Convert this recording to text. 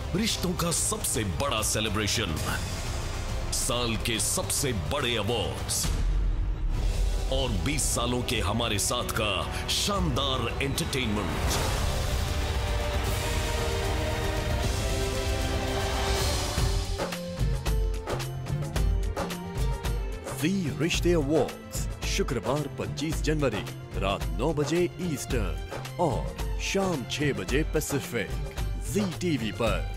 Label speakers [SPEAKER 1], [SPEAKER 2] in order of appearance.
[SPEAKER 1] रिश्तों का सबसे बड़ा सेलिब्रेशन, साल के सबसे बड़े अवार्ड्स और 20 सालों के हमारे साथ का शानदार एंटरटेनमेंट।
[SPEAKER 2] ज़ी रिश्ते अवार्ड्स शुक्रवार 25 जनवरी रात 9 बजे ईस्टर्न और शाम 6 बजे पैसिफिक, ज़ी टीवी पर।